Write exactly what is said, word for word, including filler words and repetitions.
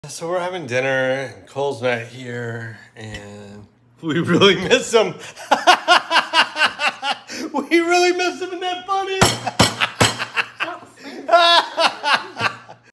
So we're having dinner, and Cole's not here, and we really miss him. We really miss him, isn't that funny?